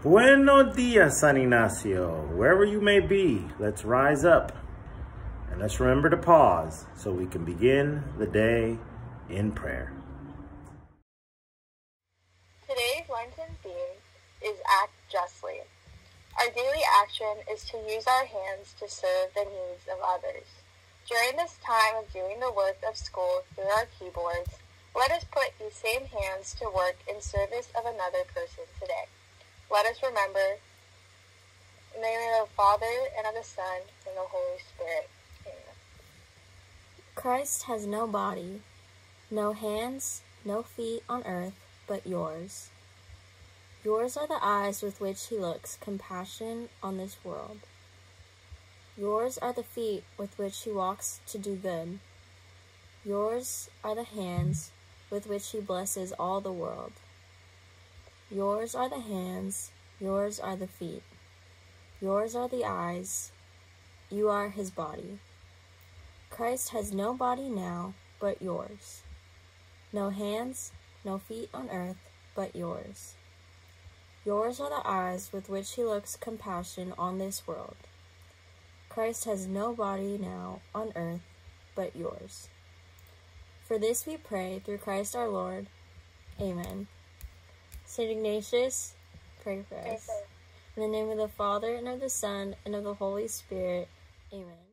Buenos dias, San Ignacio. Wherever you may be, let's rise up and let's remember to pause so we can begin the day in prayer. Today's Lenten theme is Act Justly. Our daily action is to use our hands to serve the needs of others. During this time of doing the work of school through our keyboards, let us put these same hands to work in service of another person today. Let us remember, in the name of the Father, and of the Son, and the Holy Spirit. Amen. Christ has no body, no hands, no feet on earth, but yours. Yours are the eyes with which he looks compassion on this world. Yours are the feet with which he walks to do good. Yours are the hands with which he blesses all the world. Yours are the hands, yours are the feet. Yours are the eyes, you are his body. Christ has no body now but yours. No hands, no feet on earth but yours. Yours are the eyes with which he looks compassion on this world. Christ has no body now on earth but yours. For this we pray through Christ our Lord. Amen. Saint Ignatius, pray for us. In the name of the Father, and of the Son, and of the Holy Spirit. Amen.